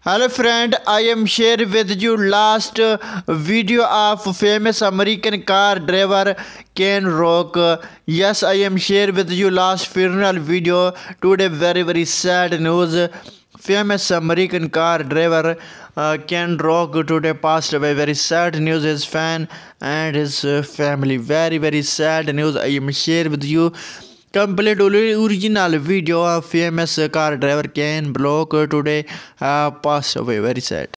Hello friend, I am share with you last video of famous American car driver Ken Rock. Yes, I am share with you last funeral video. Today very sad news. Famous American car driver Ken Rock today passed away. Very sad news. His fan and his family. Very sad news. I am share with you complete original video of famous car driver Ken Block today passed away. Very sad.